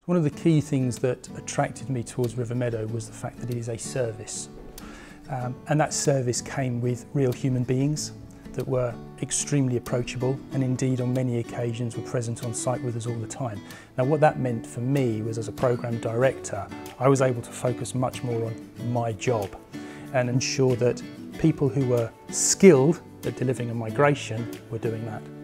One of the key things that attracted me towards RiverMeadow was the fact that it is a service. And that service came with real human beings that were extremely approachable and indeed on many occasions were present on site with us all the time. Now what that meant for me was, as a programme director, I was able to focus much more on my job and ensure that people who were skilled at delivering a migration were doing that.